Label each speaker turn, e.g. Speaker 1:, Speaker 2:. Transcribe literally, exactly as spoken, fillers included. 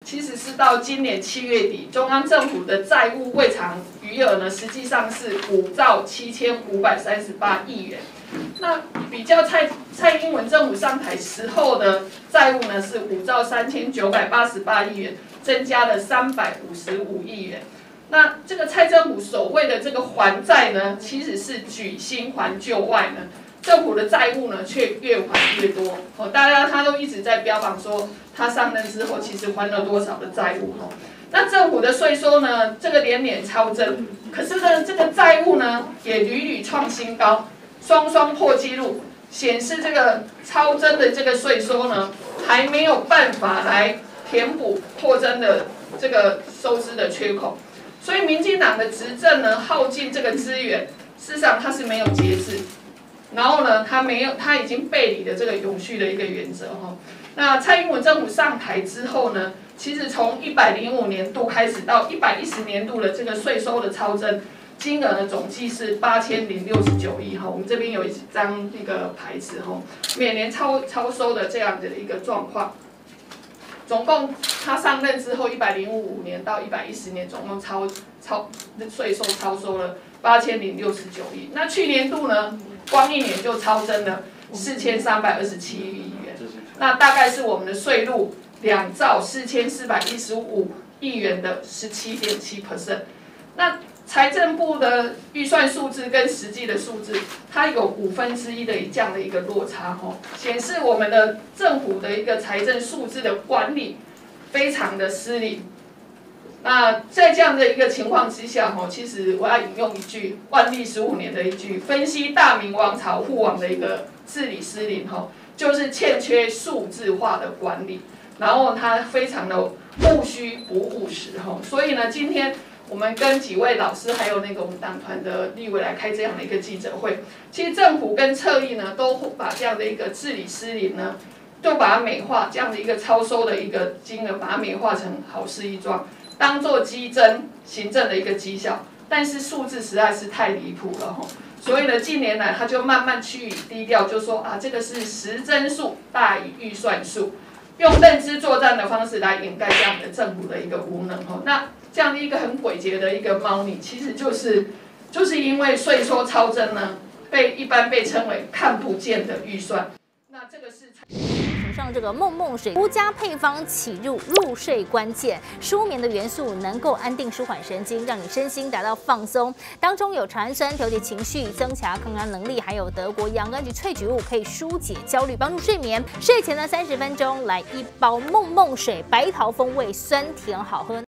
Speaker 1: 其实是到今年七月底，中央政府的债务未偿余额呢，实际上是五兆七千五百三十八亿元。那比较蔡蔡英文政府上台时候的债务呢，是五兆三千九百八十八亿元，增加了三百五十五亿元。那这个蔡政府所谓的这个还债呢，其实是举新还旧外呢。政府的债务呢，却越还越多。哦，大家他都一直在标榜说，他上任之后其实还了多少的债务哦。那政府的税收呢，这个年年超增，可是呢，这个债务呢，也屡屡创新高，双双破纪录，显示这个超增的这个税收呢，还没有办法来填补扩增的这个收支的缺口。所以，民进党的执政呢，耗尽这个资源，事实上它是没有节制。然后呢，他没有，他已经背离了这个永续的一个原则哈。那蔡英文政府上台之后呢，其实从一百零五年度开始到一百一十年度的这个税收的超增金额呢，总计是八千零六十九亿哈。我们这边有一张那个牌子哈，每年超超收的这样的一个状况。总共他上任之后，一百零五年到一百一十年，总共超超税收超收了八千零六十九亿。那去年度呢？光一年就超增了四千三百二十七亿元，那大概是我们的税入两兆四千四百一十五亿元的十七点七 percent。那财政部的预算数字跟实际的数字，它有五分之一的这样的一个落差哈，显示我们的政府的一个财政数字的管理非常的失灵。那在这样的一个情况之下，哈，其实我要引用一句万历十五年的一句分析大明王朝护王的一个治理失灵，哈，就是欠缺数字化的管理，然后它非常的务虚不务实，哈，所以呢，今天我们跟几位老师还有那个我们党团的立委来开这样的一个记者会，其实政府跟侧翼呢都把这样的一个治理失灵呢，就把它美化，这样的一个超收的一个金额，把它美化成好事一桩。当做激增行政的一个绩效，但是数字实在是太离谱了哈，所以呢，近年来他就慢慢趋于低调，就说啊，这个是实增数大于预算数，用认知作战的方式来掩盖这样的政府的一个无能哈。那这样的一个很诡谲的一个猫腻，其实就是就是因为税收超增呢，被一般被称为看不见的预算，那这个是。
Speaker 2: 上这个梦梦水独家配方起入入睡关键，舒眠的元素能够安定舒缓神经，让你身心达到放松。当中有茶氨酸调节情绪、增强抗压能力，还有德国洋甘菊萃取物可以疏解焦虑，帮助睡眠。睡前呢三十分钟来一包梦梦水，白桃风味，酸甜好喝。